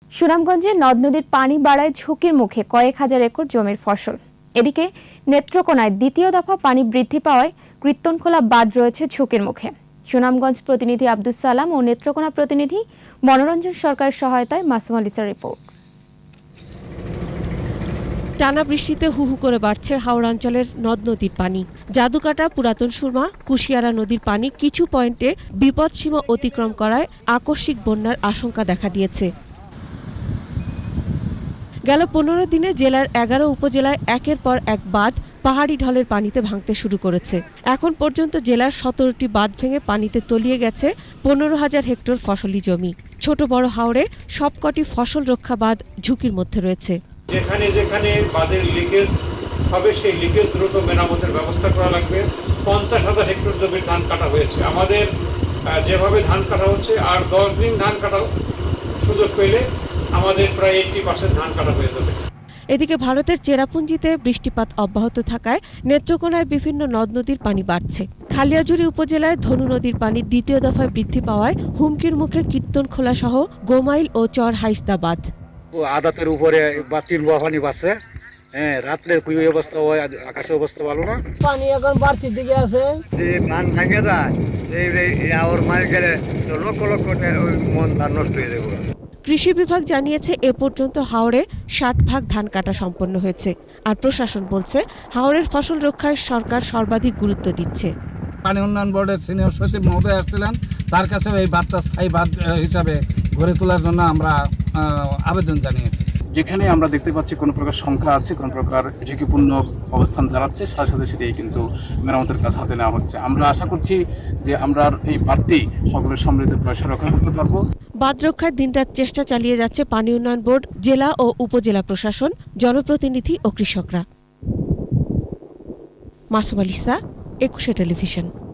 সুনামগঞ্জে নদ নদীর পানি বাড়ায় ঝুঁকির মুখে কয়েক হাজার একর জমির ফসল। এদিকে নেত্রকোনায় দ্বিতীয় দফা পানি বৃদ্ধি পাওয়ায় কীর্তনখোলা বাঁধ রয়েছে ঝুঁকির মুখে। সুনামগঞ্জ প্রতিনিধি আব্দুস সালাম ও নেত্রকোনা প্রতিনিধি মনোরঞ্জন সরকারের সহায়তায় মাসুম আলিসার রিপোর্ট। টানা বৃষ্টিতে হু হু করে বাড়ছে হাওড়া অঞ্চলের নদ নদীর পানি। জাদুকাটা, পুরাতন সুরমা, কুশিয়ারা নদীর পানি কিছু পয়েন্টে বিপদসীমা অতিক্রম করায় আকস্মিক বন্যার আশঙ্কা দেখা দিয়েছে। গেল 15 দিনে জেলার 11 উপজেলায় একের পর এক বাঁধ পাহাড়ি ঢলের পানিতে ভাঙতে শুরু করেছে। এখন পর্যন্ত জেলার 17টি বাঁধ ভেঙে পানিতে তলিয়ে গেছে 15,000 হেক্টর ফসলি জমি। ছোট বড় হাওড়ে সবকটি ফসল রক্ষা বাঁধ ঝুঁকির মধ্যে রয়েছে। যেখানে যেখানে বাঁধের লিকেজ হবে সেই লিকেজ দ্রুত মেরামতের ব্যবস্থা করা লাগবে। 50,000 হেক্টর জমির ধান কাটা হয়েছে। আমাদের যেভাবে ধান কাটা হচ্ছে আর 10 দিন ধান কাটার সুযোগ পেলে আমাদের প্রায় 80% ধান কাটা হয়ে যাবে। এদিকে ভারতের চেরাপুঞ্জিতে বৃষ্টিপাত অব্যাহত থাকায় নেত্রকোনায় বিভিন্ন নদ নদীর পানি বাড়ছে। খালিয়াজুড়ি উপজেলায় ধনু নদীর পানি দ্বিতীয় দফায় বৃদ্ধি পাওয়ায় হুমকির মুখে কীর্তনখোলা সহ গোমাইল ও চর হাইস্তা বাঁধ। আদাতের উপরে বা 3 বোয়া পানি বাড়ছে। রাত্রে কুই অবস্থা হয়, আকাশের অবস্থা ভালো না। পানি এখন বাড়তির দিকে আছে। ধান ভাঙে যায়, এই আওর মার গেলে লক্ষ লক্ষ মন ধান নষ্ট হয়ে যাবে। কৃষি বিভাগ জানিয়েছে এ পর্যন্ত হাওড়ে 60 ভাগ ধান কাটা সম্পন্ন হয়েছে। আর প্রশাসন বলছে হাওড়ের ফসল রক্ষায় সরকার সর্বাধিক গুরুত্ব দিচ্ছে। পানি উন্নয়ন বোর্ডের সিনিয়র সচিব মহোদয় আসছিলেন, তার কাছে এই বাঁধটা স্থায়ী বাঁধ হিসাবে গড়ে তোলার জন্য আমরা আবেদন জানিয়েছি। যেখানে আমরা দেখতে পাচ্ছি কোনো প্রকার সংখ্যা আছে, কোনো প্রকার ঝুঁকিপূর্ণ অবস্থান দাঁড়াচ্ছে, সাথে সাথে সেটাই কিন্তু মেরামতের কাজ হাতে নেওয়া হচ্ছে। আমরা আশা করছি যে আমরা এই বাঁধটি সকলের সমৃদ্ধ পয়সা রক্ষা করতে পারবো। বাঁধ রক্ষায় দিনরাত চেষ্টা চালিয়ে যাচ্ছে পানি উন্নয়ন বোর্ড, জেলা ও উপজেলা প্রশাসন, জনপ্রতিনিধি ও কৃষকরা। মাসুম আলিসা, একুশে টেলিভিশন।